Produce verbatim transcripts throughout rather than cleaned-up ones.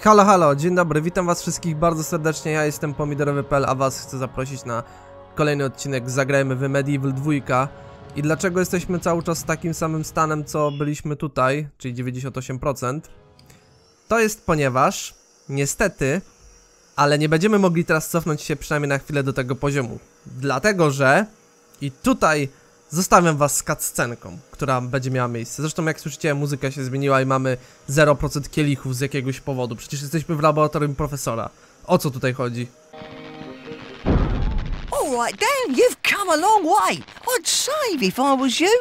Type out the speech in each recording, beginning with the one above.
Halo, halo, dzień dobry, witam was wszystkich bardzo serdecznie, ja jestem pomidorowy kropka p l, a was chcę zaprosić na kolejny odcinek Zagrajmy w Medieval dwa. I dlaczego jesteśmy cały czas takim samym stanem, co byliśmy tutaj, czyli dziewięćdziesiąt osiem procent? To jest ponieważ, niestety, ale nie będziemy mogli teraz cofnąć się przynajmniej na chwilę do tego poziomu. Dlatego, że i tutaj zostawiam was z cutscenką, która będzie miała miejsce. Zresztą jak słyszycie, muzyka się zmieniła i mamy zero procent kielichów z jakiegoś powodu. Przecież jesteśmy w laboratorium profesora. O co tutaj chodzi? All right, Dan, you've come a long way. I'd save if I was you.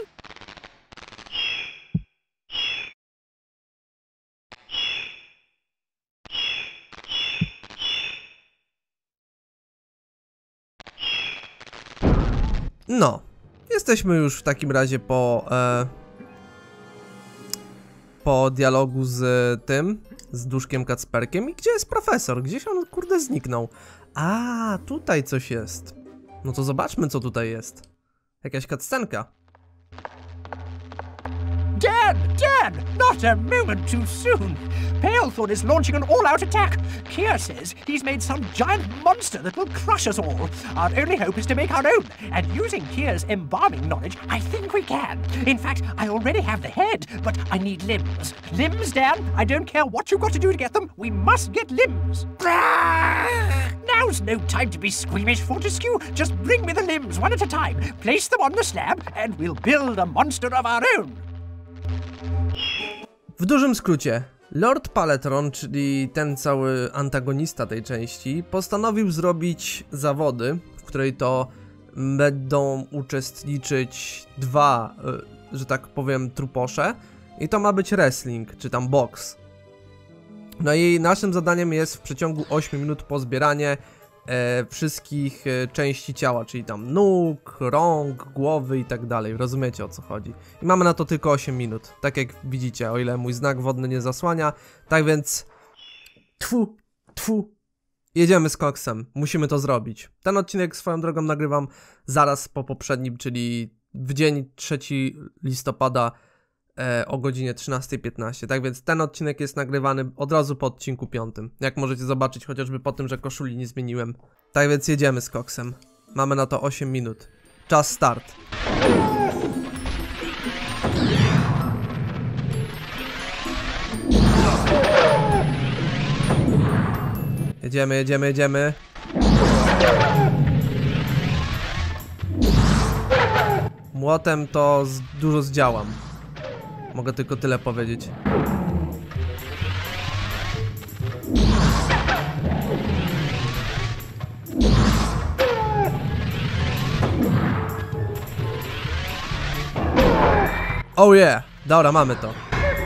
No, jesteśmy już w takim razie po e, po dialogu z tym, z Duszkiem Kacperkiem. I gdzie jest profesor? Gdzieś on, kurde, zniknął. A, tutaj coś jest. No to zobaczmy, co tutaj jest. Jakaś cutscenka. Dan! Dan! Not a moment too soon! Palethorn is launching an all-out attack! Kier says he's made some giant monster that will crush us all. Our only hope is to make our own, and using Kier's embalming knowledge, I think we can. In fact, I already have the head, but I need limbs. Limbs, Dan! I don't care what you've got to do to get them, we must get limbs! Now's no time to be squeamish, Fortescue. Just bring me the limbs one at a time, place them on the slab, and we'll build a monster of our own. W dużym skrócie, Lord Palethorn, czyli ten cały antagonista tej części, postanowił zrobić zawody, w której to będą uczestniczyć dwa, że tak powiem, truposze. I to ma być wrestling, czy tam boks. No i naszym zadaniem jest w przeciągu ośmiu minut pozbieranie e, wszystkich e, części ciała, czyli tam nóg, rąk, głowy i tak dalej. Rozumiecie, o co chodzi. I mamy na to tylko osiem minut, tak jak widzicie, o ile mój znak wodny nie zasłania. Tak więc tfu, tfu, jedziemy z koksem, musimy to zrobić. Ten odcinek swoją drogą nagrywam zaraz po poprzednim, czyli w dzień trzeciego listopada e, o godzinie trzynastej piętnaście. Tak więc ten odcinek jest nagrywany od razu po odcinku piątym. Jak możecie zobaczyć, chociażby po tym, że koszuli nie zmieniłem. Tak więc jedziemy z koksem. Mamy na to osiem minut. Czas start. Jedziemy, jedziemy, jedziemy. Młotem to z, dużo zdziałam. Mogę tylko tyle powiedzieć. Oh yeah! Dobra, mamy to.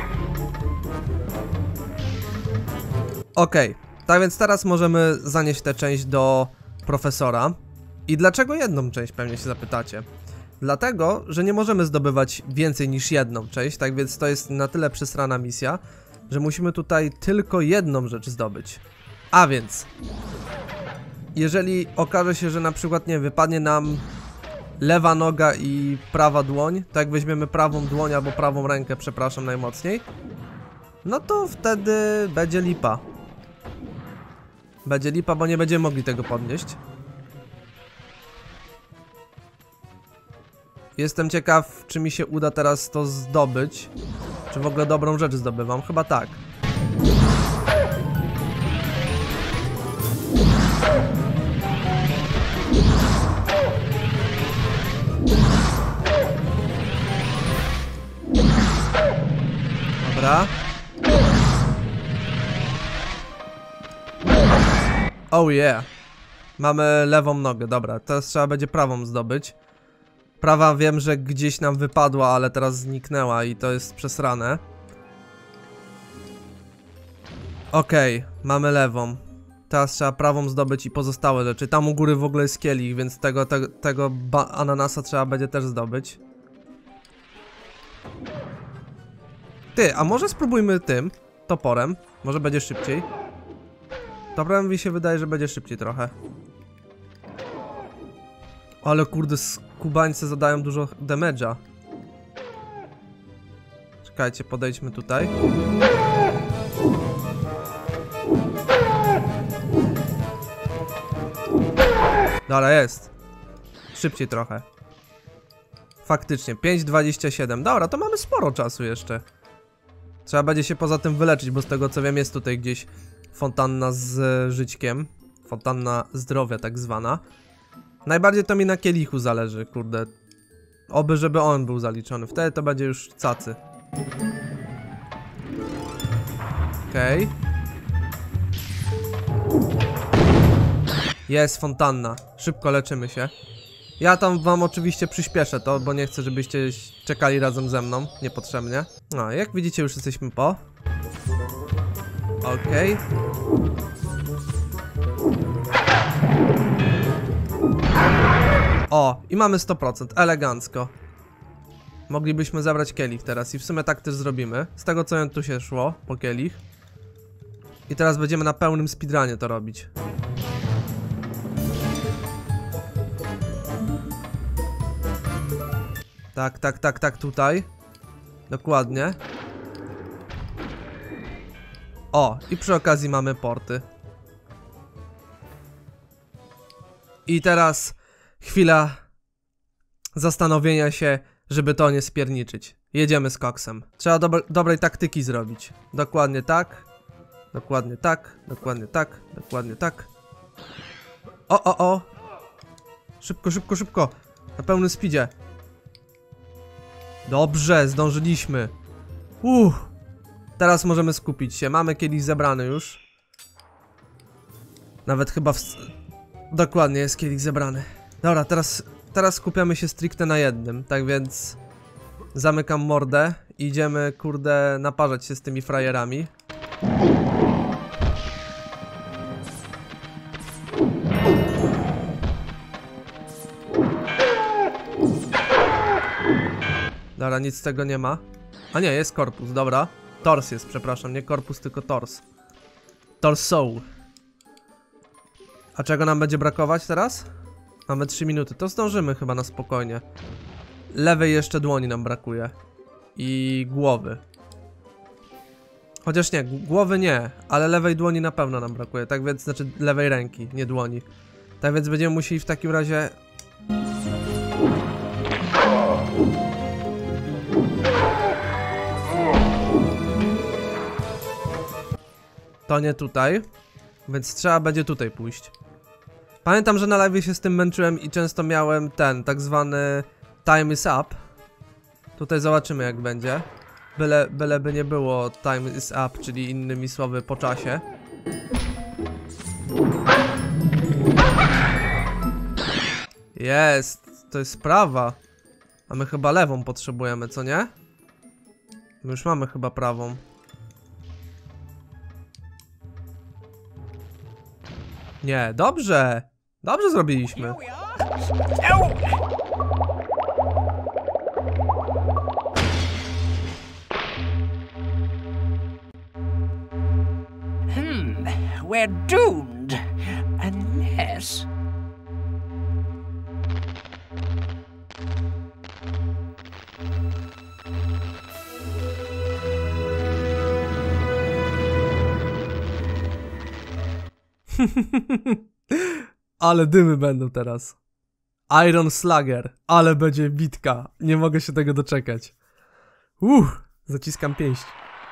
Okej, okay. Tak więc teraz możemy zanieść tę część do profesora. I dlaczego jedną część, pewnie się zapytacie? Dlatego, że nie możemy zdobywać więcej niż jedną część, tak więc to jest na tyle przesrana misja, że musimy tutaj tylko jedną rzecz zdobyć. A więc, jeżeli okaże się, że na przykład, nie, wypadnie nam lewa noga i prawa dłoń, to jak weźmiemy prawą dłoń albo prawą rękę, przepraszam najmocniej, no to wtedy będzie lipa. Będzie lipa, bo nie będziemy mogli tego podnieść. Jestem ciekaw, czy mi się uda teraz to zdobyć. Czy w ogóle dobrą rzecz zdobywam? Chyba tak. Dobra. Oh yeah. Mamy lewą nogę, dobra. Teraz trzeba będzie prawą zdobyć. Prawa wiem, że gdzieś nam wypadła, ale teraz zniknęła i to jest przesrane. Okej, okay, mamy lewą. Teraz trzeba prawą zdobyć i pozostałe rzeczy. Tam u góry w ogóle jest kielich, więc tego, te, tego ananasa trzeba będzie też zdobyć. Ty, a może spróbujmy tym toporem? Może będzie szybciej. Toporem mi się wydaje, że będzie szybciej trochę. Ale kurde, skubańce zadają dużo damage'a. Czekajcie, podejdźmy tutaj. Dobra, jest. Szybciej trochę. Faktycznie, pięć dwadzieścia siedem. Dobra, to mamy sporo czasu jeszcze. Trzeba będzie się poza tym wyleczyć, bo z tego co wiem jest tutaj gdzieś fontanna z żyćkiem. Fontanna zdrowia tak zwana. Najbardziej to mi na kielichu zależy, kurde. Oby, żeby on był zaliczony. Wtedy to będzie już cacy. Okej. Okay. Jest fontanna. Szybko leczymy się. Ja tam wam oczywiście przyspieszę to, bo nie chcę, żebyście czekali razem ze mną. Niepotrzebnie. No, jak widzicie już jesteśmy po. Okej. Okay. O, i mamy sto procent. Elegancko. Moglibyśmy zabrać kielich teraz i w sumie tak też zrobimy. Z tego co tu się szło, po kielich. I teraz będziemy na pełnym speedrunie to robić. Tak, tak, tak, tak, tutaj. Dokładnie. O, i przy okazji mamy porty. I teraz chwila zastanowienia się, żeby to nie spierniczyć. Jedziemy z koksem. Trzeba dobre, dobrej taktyki zrobić. Dokładnie tak. Dokładnie tak. Dokładnie tak. Dokładnie tak. O, o, o. Szybko, szybko, szybko. Na pełnym speedzie. Dobrze, zdążyliśmy. Uff. Teraz możemy skupić się. Mamy kielich zebrany już. Nawet chyba w... Dokładnie, jest kielich zebrany. Dobra, teraz, teraz skupiamy się stricte na jednym. Tak więc zamykam mordę. Idziemy, kurde, naparzać się z tymi frajerami. Dobra, nic z tego nie ma. A nie, jest korpus, dobra. Tors jest, przepraszam, nie korpus, tylko tors. Torso. A czego nam będzie brakować teraz? Mamy trzy minuty, to zdążymy chyba na spokojnie. Lewej jeszcze dłoni nam brakuje. I głowy. Chociaż nie, głowy nie, ale lewej dłoni na pewno nam brakuje. Tak więc, znaczy lewej ręki, nie dłoni. Tak więc będziemy musieli w takim razie... To nie tutaj, więc trzeba będzie tutaj pójść. Pamiętam, że na live się z tym męczyłem i często miałem ten, tak zwany time is up. Tutaj zobaczymy jak będzie. Byle, byle by nie było time is up, czyli innymi słowy po czasie. Jest, to jest prawa. A my chyba lewą potrzebujemy, co nie? My już mamy chyba prawą. Nie, dobrze. Dobrze zrobiliśmy. Hmm, we're doomed. Unless... Ale dymy będą teraz. Iron Slugger, ale będzie bitka. Nie mogę się tego doczekać. Uff, zaciskam pięść.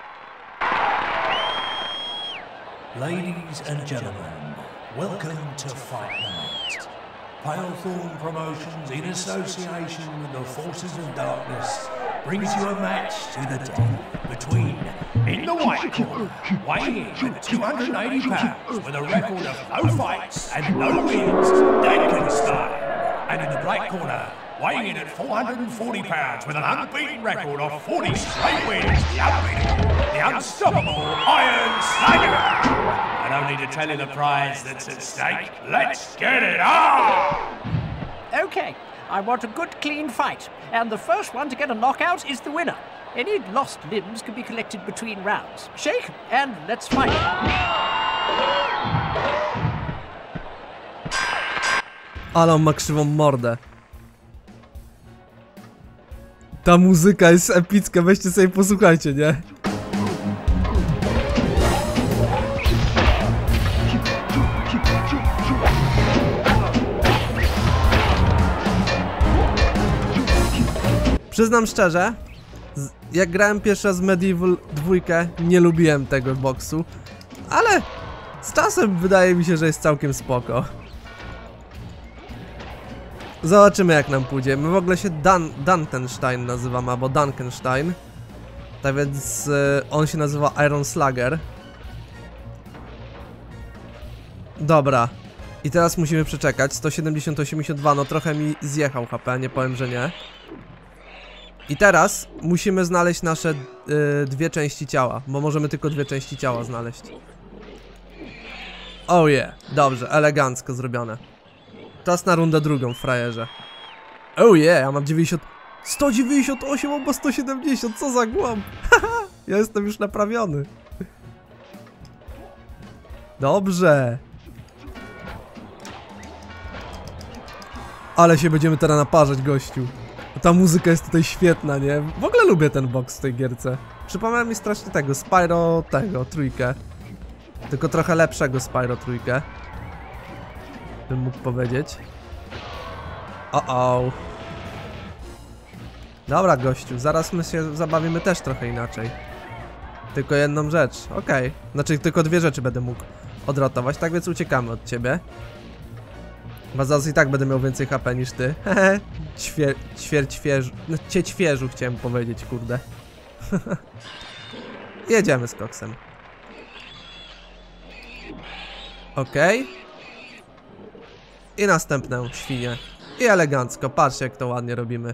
Ladies and gentlemen, welcome to Fight Night. Palethorn Promotions, in association with the Forces of Darkness, brings you a match to the death between, in the white corner, weighing in at two hundred eighty pounds with a record of no fights and no wins, Dankenstein. And in the black corner, weighing in at four hundred forty pounds with an unbeaten record of forty straight wins, the unbeatable, the unstoppable Iron Slugger. I don't need to tell you the prize that's at stake. Let's get it on! Okay, I want a good clean fight, and the first one to get a knockout is the winner. Any lost limbs can be collected between rounds. Shake, and let's fight. Ale on ma krzywą mordę. Ta muzyka jest epicka, weźcie sobie posłuchajcie, nie? Przyznam szczerze, jak grałem pierwszy raz w Medieval dwa, nie lubiłem tego boksu, ale z czasem wydaje mi się, że jest całkiem spoko. Zobaczymy, jak nam pójdzie. My w ogóle się Dan Dantenstein nazywamy, albo Dunkenstein. Tak więc y, on się nazywa Iron Slugger. Dobra. I teraz musimy przeczekać. sto siedemdziesiąt osiemdziesiąt dwa, no trochę mi zjechał H P, nie powiem, że nie. I teraz musimy znaleźć nasze y, dwie części ciała, bo możemy tylko dwie części ciała znaleźć. Oh yeah, dobrze, elegancko zrobione. Czas na rundę drugą, frajerze. Oh yeah, ja mam dziewięćdziesiąt... sto dziewięćdziesiąt osiem albo sto siedemdziesiąt, co za głąb. Ja jestem już naprawiony. Dobrze. Ale się będziemy teraz naparzać, gościu. Ta muzyka jest tutaj świetna, nie? W ogóle lubię ten boks w tej gierce. Przypomina mi strasznie tego, Spyro tego, trójkę. Tylko trochę lepszego Spyro trójkę. Bym mógł powiedzieć. O-o. Dobra, gościu, zaraz my się zabawimy też trochę inaczej. Tylko jedną rzecz, okej. Okay. Znaczy tylko dwie rzeczy będę mógł odratować, tak więc uciekamy od ciebie. Bo zaraz i tak będę miał więcej H P niż ty. Hehe. Ćwier ćwierćwierzu. No, ciećwierzu chciałem powiedzieć, kurde. Jedziemy z koksem. Okej. Okay. I następną świnię. I elegancko, patrzcie jak to ładnie robimy.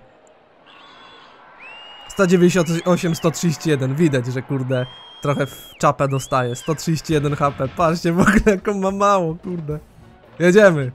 sto dziewięćdziesiąt osiem, sto trzydzieści jeden, widać, że kurde trochę w czapę dostaje. sto trzydzieści jeden H P, patrzcie w ogóle jaką ma mało, kurde. Jedziemy.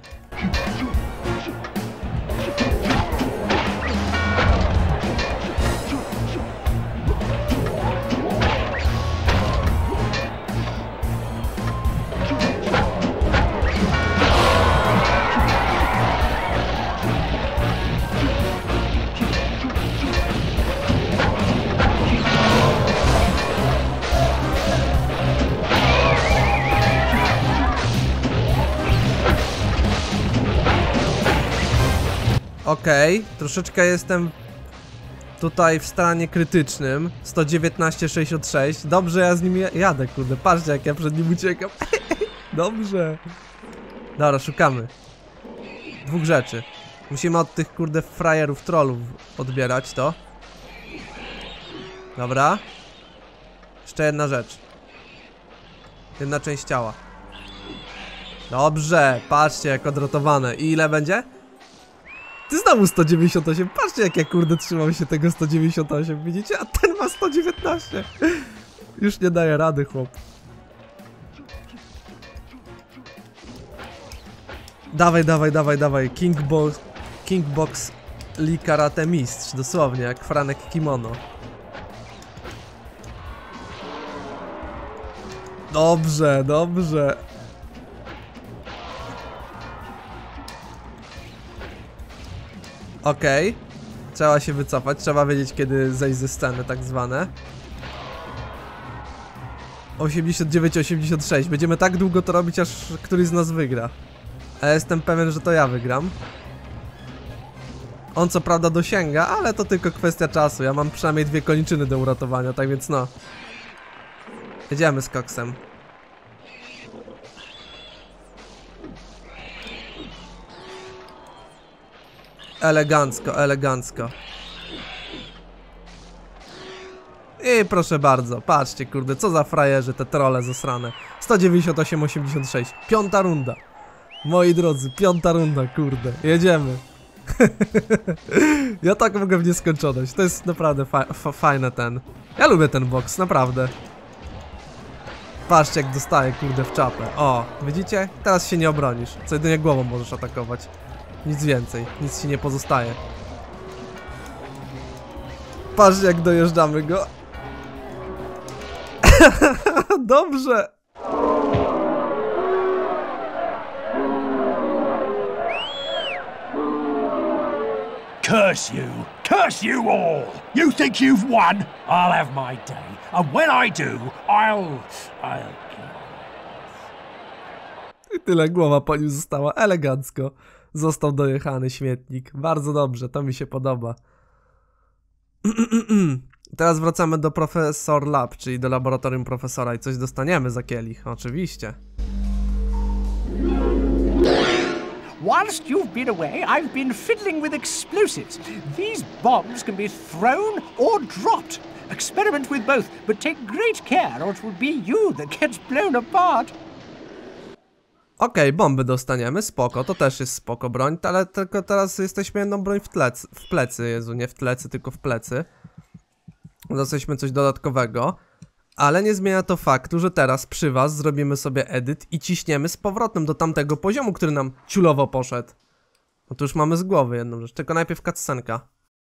Okej, okay, troszeczkę jestem tutaj w stanie krytycznym. sto dziewiętnaście sześćdziesiąt sześć. Dobrze, ja z nim jadę, kurde. Patrzcie, jak ja przed nim uciekam. Dobrze. Dobra, szukamy dwóch rzeczy. Musimy od tych, kurde, frajerów, trollów odbierać to. Dobra. Jeszcze jedna rzecz. Jedna część ciała. Dobrze, patrzcie, jak odrotowane. I ile będzie? Ty znowu sto dziewięćdziesiąt osiem, patrzcie jak ja kurde trzymam się tego sto dziewięćdziesiąt osiem, widzicie? A ten ma sto dziewiętnaście. Już nie daje rady, chłop. Dawaj, dawaj, dawaj, dawaj. King Box, King Box Lee Karate Mistrz, dosłownie, jak Franek Kimono. Dobrze, dobrze. Okej, okay. Trzeba się wycofać, trzeba wiedzieć kiedy zejść ze sceny tak zwane. osiemdziesiąt dziewięć osiemdziesiąt sześć, będziemy tak długo to robić aż któryś z nas wygra. A ja jestem pewien, że to ja wygram. On co prawda dosięga, ale to tylko kwestia czasu, ja mam przynajmniej dwie kończyny do uratowania, tak więc no. Jedziemy z koksem. Elegancko, elegancko. I proszę bardzo, patrzcie kurde, co za frajerzy te trolle zasrane. sto dziewięćdziesiąt osiem osiemdziesiąt sześć, piąta runda. Moi drodzy, piąta runda, kurde, jedziemy. Ja tak mogę w nieskończoność, to jest naprawdę fa fa fajne ten. Ja lubię ten boks, naprawdę. Patrzcie jak dostaję kurde w czapę. O, widzicie? Teraz się nie obronisz, co jedynie głową możesz atakować. Nic więcej, nic ci nie pozostaje. Patrzcie jak dojeżdżamy go. Dobrze. Curse you! Curse you all! You think you've won? I'll have my day, and when I do, I'll... I'll... I tyle, głowa po nim została, elegancko. Został dojechany śmietnik. Bardzo dobrze, to mi się podoba. Teraz wracamy do Professor Lab, czyli do laboratorium profesora i coś dostaniemy za kielich, oczywiście. Whilst you've been away, I've been fiddling with explosives. These bombs can be thrown or dropped. Experiment with both, but take great care or it will be you that gets blown apart. Okej, okay, bomby dostaniemy, spoko, to też jest spoko broń, ale tylko teraz jesteśmy jedną broń w, tlec, w plecy, Jezu, nie w tlecy, tylko w plecy. Dostaliśmy coś dodatkowego, ale nie zmienia to faktu, że teraz przy was zrobimy sobie edyt i ciśniemy z powrotem do tamtego poziomu, który nam ciulowo poszedł. No to już mamy z głowy jedną rzecz, tylko najpierw cutscenka.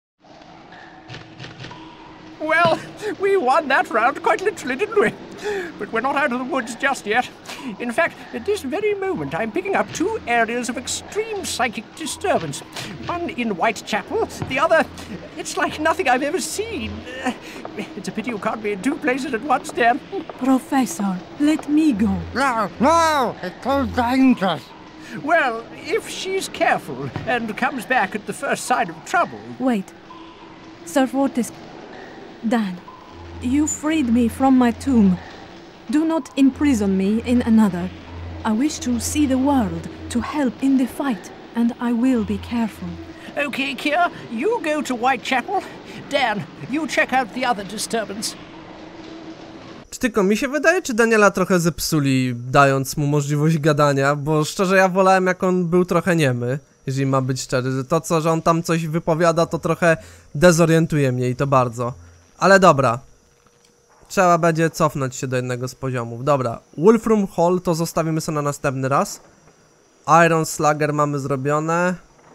Well, we won that round quite literally, didn't we? But we're not out of the woods just yet. In fact, at this very moment, I'm picking up two areas of extreme psychic disturbance. One in Whitechapel, the other, it's like nothing I've ever seen. Uh, it's a pity you can't be in two places at once, Dan. Professor, let me go. No, no, it's too dangerous. Well, if she's careful and comes back at the first sign of trouble... Wait. Sir Fortis... Dan, you freed me from my tomb. Do not imprison me in another. I wish to see the world, to help in the fight, and I will be careful. Okay, Kier, you go to Whitechapel. Dan, you check out the other disturbance. Czy tylko mi się wydaje, czy Daniela trochę zepsuli, dając mu możliwość gadania? Bo szczerze ja wolałem, jak on był trochę niemy, jeżeli ma być szczery. To co, że on tam coś wypowiada, to trochę dezorientuje mnie i to bardzo. Ale dobra. Trzeba będzie cofnąć się do jednego z poziomów. Dobra, Wolfram Hall to zostawimy sobie na następny raz. Iron Slugger mamy zrobione.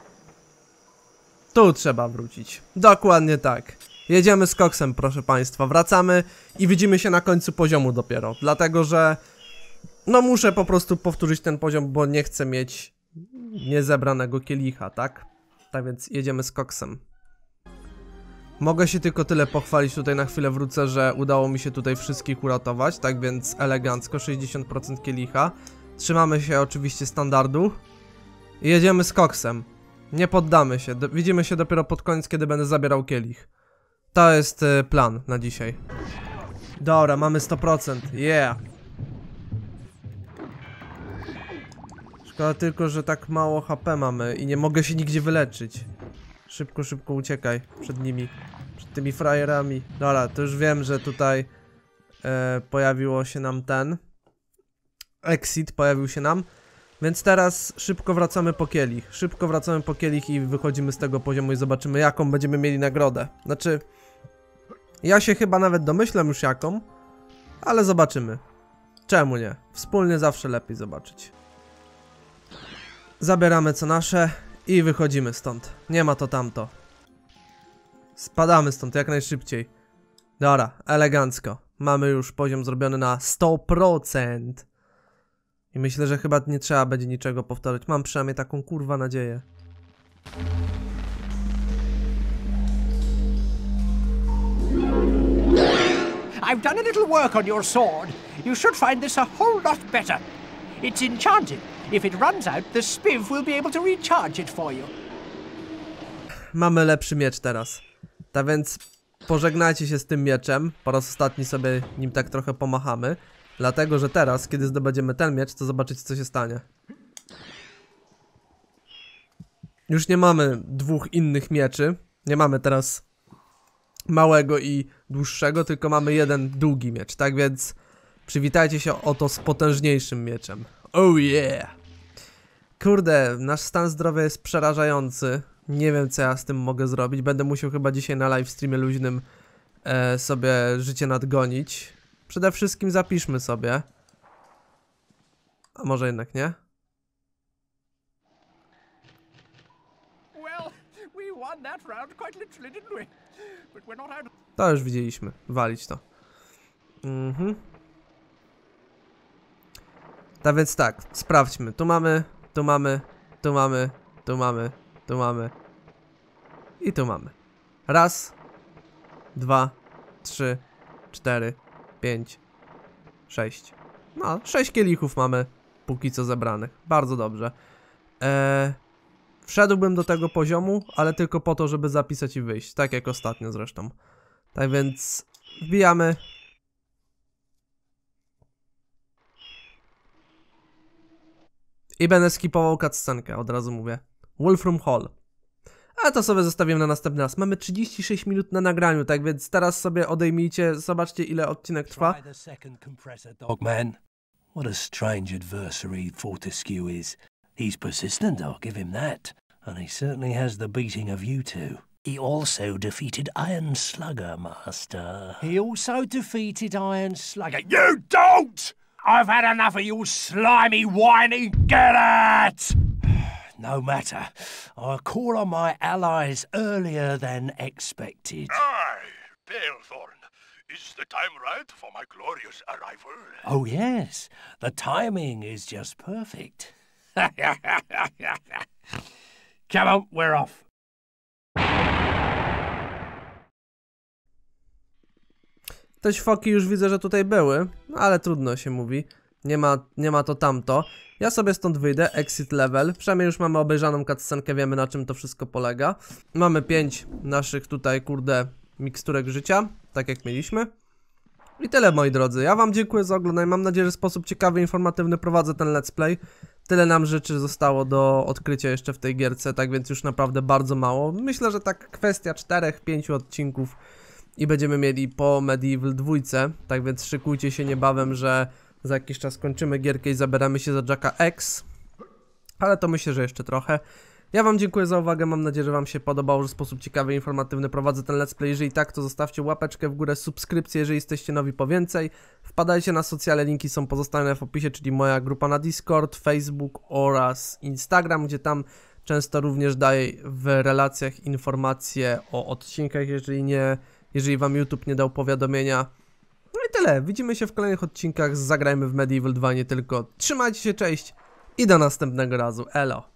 Tu trzeba wrócić. Dokładnie tak. Jedziemy z koksem, proszę państwa. Wracamy i widzimy się na końcu poziomu dopiero. Dlatego, że no muszę po prostu powtórzyć ten poziom, bo nie chcę mieć niezebranego kielicha, tak? Tak więc jedziemy z koksem. Mogę się tylko tyle pochwalić, tutaj na chwilę wrócę, że udało mi się tutaj wszystkich uratować, tak więc elegancko, sześćdziesiąt procent kielicha. Trzymamy się oczywiście standardu i jedziemy z koksem. Nie poddamy się, Do widzimy się dopiero pod koniec, kiedy będę zabierał kielich. To jest y, plan na dzisiaj. Dobra, mamy sto procent, yeah. Szkoda tylko, że tak mało H P mamy i nie mogę się nigdzie wyleczyć. Szybko, szybko uciekaj przed nimi, przed tymi frajerami. Dobra, to już wiem, że tutaj e, pojawiło się nam ten exit, pojawił się nam. Więc teraz szybko wracamy po kielich. Szybko wracamy po kielich i wychodzimy z tego poziomu i zobaczymy, jaką będziemy mieli nagrodę. Znaczy, ja się chyba nawet domyślam już jaką, ale zobaczymy. Czemu nie? Wspólnie zawsze lepiej zobaczyć. Zabieramy co nasze i wychodzimy stąd. Nie ma to tamto. Spadamy stąd jak najszybciej. Dobra, elegancko. Mamy już poziom zrobiony na sto procent. I myślę, że chyba nie trzeba będzie niczego powtarzać. Mam przynajmniej taką kurwa nadzieję. I've done a little work on your sword. You should find this a whole lot better. It's enchanted. If it runs out, the spiv will be able to recharge it for you. Mamy lepszy miecz teraz. Tak więc pożegnajcie się z tym mieczem. Po raz ostatni sobie nim tak trochę pomachamy. Dlatego, że teraz, kiedy zdobędziemy ten miecz, to zobaczycie, co się stanie. Już nie mamy dwóch innych mieczy. Nie mamy teraz małego i dłuższego, tylko mamy jeden długi miecz. Tak więc przywitajcie się oto z potężniejszym mieczem. Oh yeah! Kurde, nasz stan zdrowia jest przerażający. Nie wiem, co ja z tym mogę zrobić. Będę musiał chyba dzisiaj na livestreamie luźnym e, sobie życie nadgonić. Przede wszystkim zapiszmy sobie. A może jednak nie? To już widzieliśmy. Walić to. Mhm. Tak więc tak, sprawdźmy. Tu mamy, tu mamy, tu mamy, tu mamy, tu mamy. I tu mamy. Raz, dwa, trzy, cztery, pięć, sześć. No, sześć kielichów mamy póki co zebranych. Bardzo dobrze. Eee, wszedłbym do tego poziomu, ale tylko po to, żeby zapisać i wyjść, tak jak ostatnio zresztą. Tak więc wbijamy. I będę skipował cutscenkę, od razu mówię. Wolfram Hall. A to sobie zostawimy na następny raz. Mamy trzydzieści sześć minut na nagraniu, tak więc teraz sobie odejmijcie, zobaczcie ile odcinek trwa. Try the second compressor, Dogman. What a strange adversary Fortescue is. He's persistent, I'll give him that. And he certainly has the beating of you two. He also defeated Iron Slugger, Master. He also defeated Iron Slugger. You don't! I've had enough of you slimy, whiny, get out! No matter. I'll call on my allies earlier than expected. Aye, Palethorn. Is the time right for my glorious arrival? Oh, yes. The timing is just perfect. Come on, we're off. Te ćwoki już widzę, że tutaj były, ale trudno się mówi. Nie ma, nie ma to tamto. Ja sobie stąd wyjdę, exit level. Przynajmniej już mamy obejrzaną cutscenkę, wiemy na czym to wszystko polega. Mamy pięć naszych tutaj, kurde, miksturek życia, tak jak mieliśmy. I tyle, moi drodzy. Ja wam dziękuję za oglądanie. Mam nadzieję, że w sposób ciekawy, informatywny prowadzę ten let's play. Tyle nam rzeczy zostało do odkrycia jeszcze w tej gierce, tak więc już naprawdę bardzo mało. Myślę, że tak kwestia czterech pięciu odcinków i będziemy mieli po Medieval dwa. Tak więc szykujcie się niebawem, że za jakiś czas kończymy gierkę i zabieramy się za Jacka X. Ale to myślę, że jeszcze trochę. Ja wam dziękuję za uwagę, mam nadzieję, że wam się podobało, że w sposób ciekawy i informatywny prowadzę ten let's play. Jeżeli tak, to zostawcie łapeczkę w górę, subskrypcję, jeżeli jesteście nowi po więcej. Wpadajcie na socjale, linki są pozostane w opisie, czyli moja grupa na Discord, Facebook oraz Instagram, gdzie tam często również daję w relacjach informacje o odcinkach, jeżeli nie, jeżeli wam YouTube nie dał powiadomienia. No i tyle, widzimy się w kolejnych odcinkach z Zagrajmy w Medieval dwa, nie tylko. Trzymajcie się, cześć i do następnego razu, elo!